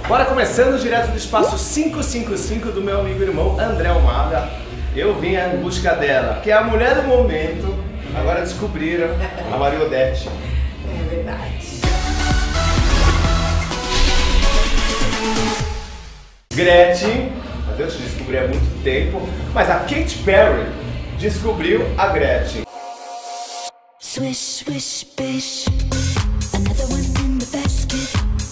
Bora começando direto do espaço 555 do meu amigo e irmão André Almada. Eu vim em busca dela, que é a mulher do momento. Agora descobriram a Maria Odete. É verdade. Gretchen, mas eu te descobri há muito tempo, mas a Katy Perry descobriu a Gretchen. Swish, swish, bish. Another one in the basket.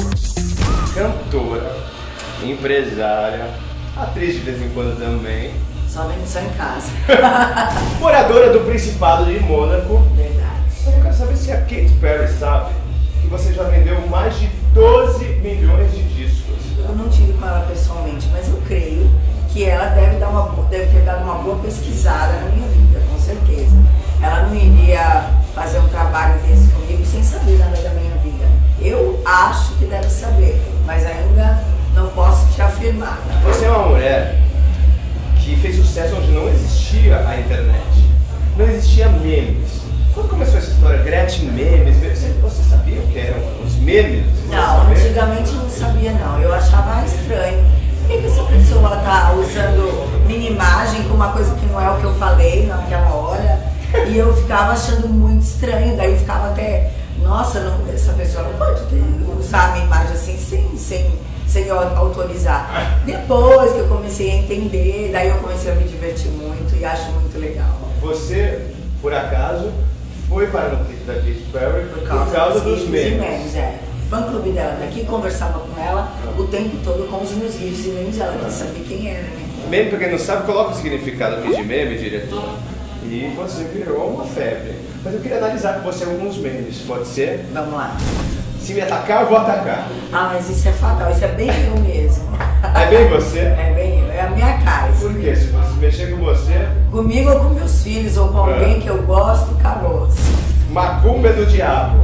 Cantora, empresária, atriz de vez em quando também. Só em casa. Moradora do Principado de Mônaco. Verdade. Eu quero saber se a Katy Perry sabe que você já vendeu mais de 12 milhões de discos. Eu não tive com ela pessoalmente, mas eu creio que ela deve ter dado uma boa pesquisada na minha vida, com certeza. Ela não iria fazer um trabalho desse comigo sem saber nada da minha vida. Eu acho que deve saber, mas ainda não posso te afirmar. Você é uma mulher que fez sucesso onde não existia a internet, não existia memes. Quando começou essa história, Gretchen memes, você sabia o que eram os memes? Não, antigamente eu não sabia não, eu achava estranho. Por que essa pessoa tá usando minha imagem com uma coisa que não é o que eu falei naquela hora? E eu ficava achando muito estranho, daí eu ficava até, nossa, não, essa pessoa não pode usar a minha imagem assim sem eu autorizar. Depois que eu comecei a entender, daí eu comecei a me divertir muito e acho muito legal. Você, por acaso, foi para o clipe da Katy Perry por causa dos memes. O fã-clube dela daqui conversava com ela o tempo todo com os meus gifs e memes, ela queria saber quem era, né? Meme, pra quem não sabe, coloca o significado aqui de meme, diretor. E você virou uma febre. Mas eu queria analisar com você alguns memes, pode ser? Vamos lá. Se me atacar, eu vou atacar. Ah, mas isso é fatal, isso é bem eu mesmo. É bem você? É bem eu, é a minha cara. Por quê? Se mexer com você... Comigo ou com meus filhos ou com alguém que eu gosto, acabou. Macumba é do diabo.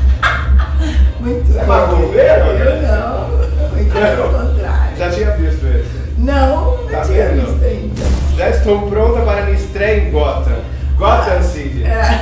Muito Você é macumbeiro? Eu não, muito pelo contrário. Já tinha visto esse? Não Tá tinha vendo? visto ainda. Já estou pronta para minha estreia em Gotham. Gotham City.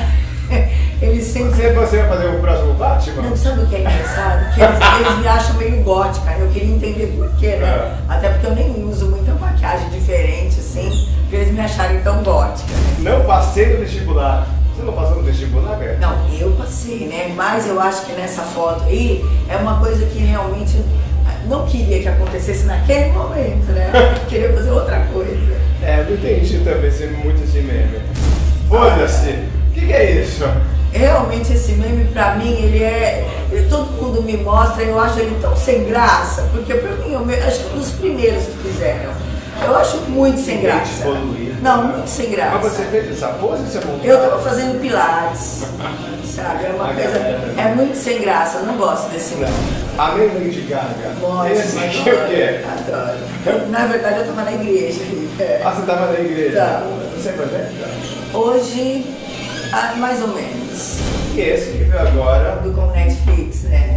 Eles sempre... Você vai fazer o próximo Batman? Não, sabe o que é engraçado? Que eles me acham meio gótica, eu queria entender por quê, né? Até porque eu nem uso muita maquiagem diferente, assim, pra eles me acharem tão gótica. Não passei no vestibular. Você não passou no vestibular, velho? Não, eu passei, né? Mas eu acho que nessa foto aí é uma coisa que realmente não queria que acontecesse naquele momento, né? Queria fazer outra coisa. É, eu não entendi também muito esse meme. Foda-se! O que é isso? Realmente esse meme pra mim, todo mundo me mostra, eu acho ele tão sem graça, porque pra mim, eu acho que é um dos primeiros que fizeram. Eu acho muito sem graça. Não, muito sem graça. Mas você fez essa pose ou você montou? Eu tava fazendo pilates, sabe? É uma coisa, é muito sem graça, eu não gosto desse meme. Amém, Lady Gaga. Gosto, Esse aqui é o quê? Adoro. Na verdade eu tava na igreja. Ah, você tava na igreja? Tá. Você é evangélica? Hoje, mais ou menos. E esse que veio agora? Do com Netflix, né?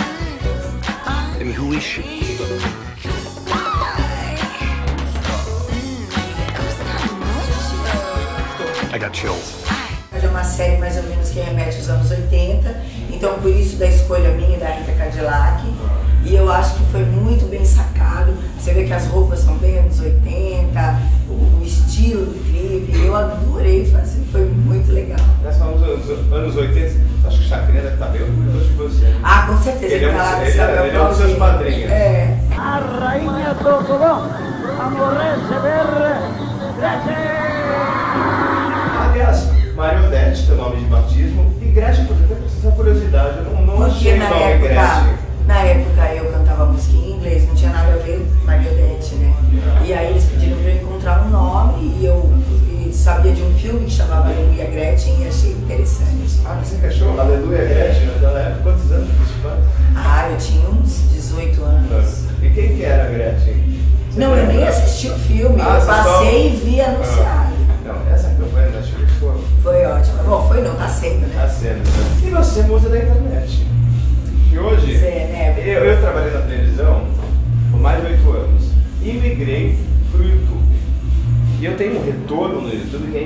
And who is she? I got chills. É uma série mais ou menos que remete aos anos 80, então por isso da escolha minha e da Rita Cadillac. E eu acho que foi muito bem sacado. Você vê que as roupas são bem anos 80, o estilo do clipe, eu adorei fazer, foi muito legal. Nós falamos dos anos 80, acho que o Chacrinha deve estar bem orgulhoso de você. Ah, com certeza. Ele é um dos seus padrinhos. É. A rainha Totoló, amorece ver Aliás, Maria Odete, teu nome de batismo, e Gretchen, por exemplo, essa curiosidade, eu não achei o nome Gretchen. Na época eu cantava música em inglês, não tinha nada a ver com Maria Odete, né? E aí eles pediram pra eu encontrar um nome e eu sabia de um filme que chamava Aleluia Gretchen e achei interessante. Ah, você achou? Aleluia Gretchen, naquela época, quantos anos você faz? Ah, eu tinha uns 18 anos. E quem que era a Gretchen? Não, eu nem assisti o filme, eu passei e vi anunciado. Não, essa campanha da Netflix foi ótima. Bom, foi não, tá sendo, né? Tá sendo. E você, moça da internet? E hoje, né? eu trabalhei na televisão por mais de 8 anos e migrei pro YouTube. E eu tenho um retorno no YouTube que é impressionante.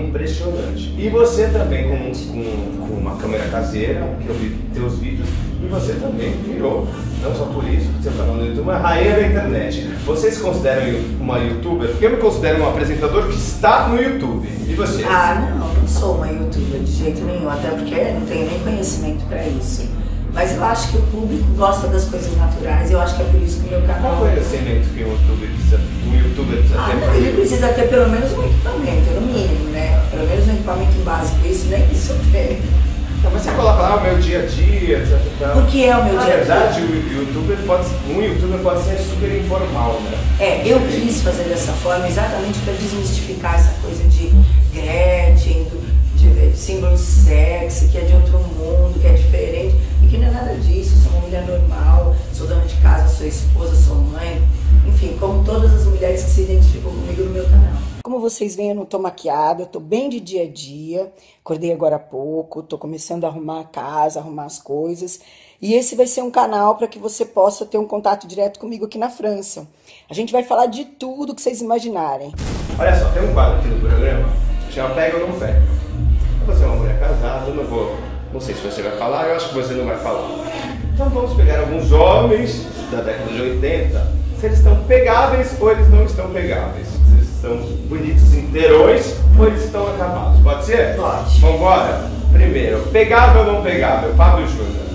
impressionante. E você também com uma câmera caseira, que eu vi teus vídeos, e você também virou, não só por isso, que você está no YouTube, uma rainha da internet. Você se considera uma youtuber? Porque eu me considero um apresentador que está no YouTube. E você? Ah, não sou uma youtuber de jeito nenhum, até porque eu não tenho nem conhecimento para isso. Mas eu acho que o público gosta das coisas naturais, eu acho que é por isso que o meu canal... Qual é o conhecimento que um youtuber precisa ter? Não, ele precisa ter pelo menos um equipamento, no mínimo, né? Pelo menos um equipamento básico, isso nem isso tem. Não, mas você coloca lá o meu dia a dia, etc. Porque é o meu dia a dia. Na verdade, um youtuber pode ser super informal, né? Eu quis fazer dessa forma exatamente para desmistificar essa coisa de Gretchen, de símbolo sexy, que é de outro mundo, que é diferente, e que não é nada disso. Eu sou uma mulher normal, sou dona de casa, sou esposa, sou mãe, enfim, como todas as mulheres que se identificam comigo no meu canal. Como vocês veem, eu não tô maquiada, eu tô bem de dia a dia, acordei agora há pouco, tô começando a arrumar a casa, arrumar as coisas, e esse vai ser um canal para que você possa ter um contato direto comigo aqui na França. A gente vai falar de tudo que vocês imaginarem. Olha só, tem um quadro aqui no programa, chama Pega ou Não Pega. Você é uma mulher casada, não sei se você vai falar, eu acho que você não vai falar. Então vamos pegar alguns homens da década de 80, se eles estão pegáveis ou eles não estão pegáveis. Se eles estão bonitos, inteirões ou eles estão acabados. Pode ser? Pode. Vambora? Primeiro, pegável ou não pegável? Fábio Júnior.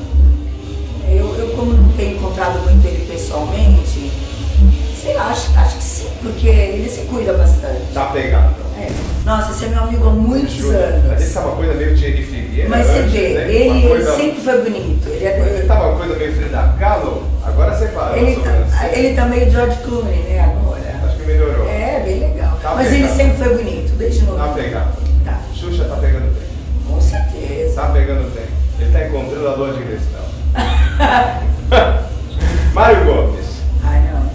Eu como não tenho encontrado muito ele pessoalmente, sei lá, acho que sim, porque ele se cuida bastante. Tá pegável. Nossa, esse é meu amigo há muitos anos. Mas ele tá uma coisa meio Thierry Figueira. Mas você vê, né? ele sempre foi bonito. Ele tava uma coisa meio Frida Kahlo, agora separa. Ele tá meio George Clooney, né, agora. Acho que melhorou. É, bem legal. Tá mas pegado. ele sempre foi bonito, desde novo. Tá pegado. Tá. Xuxa tá pegando bem. Com certeza. Tá pegando bem. Ele tá encontrando a lua de cristal. Mário Gomes. Ai, não.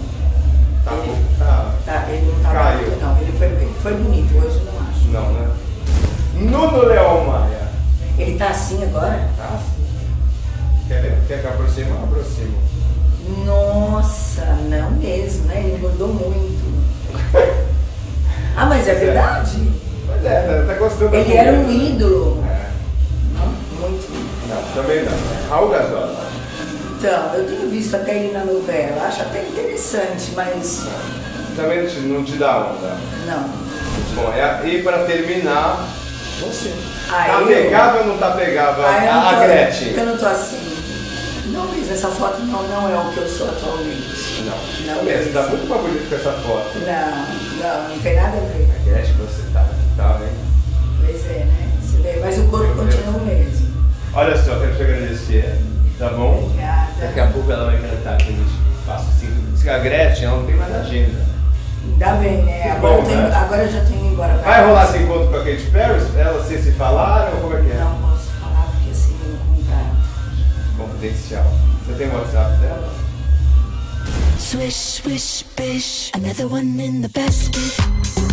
Ele não tá Caiu. bonito, não. Ele foi bonito, hoje eu não acho. Não, né? Nuno Leão Maia. Ele tá assim agora? Tá assim. Quer que aproxime? Aproxima. Nossa, não mesmo, né? Ele engordou muito. Ah, mas é verdade? Pois é, tá gostando. Ele era um ídolo. É. Não, muito. Não, também não. Raul Gazola. Então, eu tenho visto até ele na novela, acho até interessante, mas... Também não te dá onda. Não. Bom, e pra terminar, você. Ah, tá eu? pegável ou não tá pegável? A Gretchen. Eu não tô assim. Não, mas essa foto não é o que eu sou atualmente. Não. Não Você tá mesmo. muito mais bonito com essa foto. Não tem nada a ver. A Gretchen, você tá, hein? Pois é, né? Você vê, mas o corpo continua o mesmo. Olha só, quero te agradecer, tá bom? Obrigada. Daqui a pouco ela vai cantar aqui no espaço 5. Diz que a Gretchen, ela não tem mais agenda. Ainda bem, né? Que Agora, bom, né? agora eu já tenho ido embora. Vai rolar esse encontro com a Katy Perry? Elas se falaram ou como é que é? Não posso falar porque assim eu não contrato. Confidencial. Você tem o WhatsApp dela? Swish, swish, bish, another one in the basket.